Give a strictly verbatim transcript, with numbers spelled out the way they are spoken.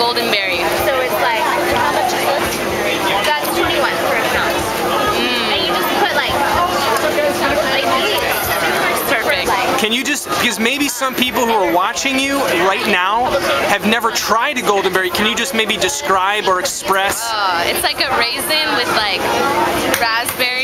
golden berry. So it's like, how much is this? That's twenty-one for a pound. Mm. And you just put like, like these. Perfect. Can you just, because maybe some people who are watching you right now have never tried a golden berry, can you just maybe describe or express? Uh, it's like a raisin with like raspberry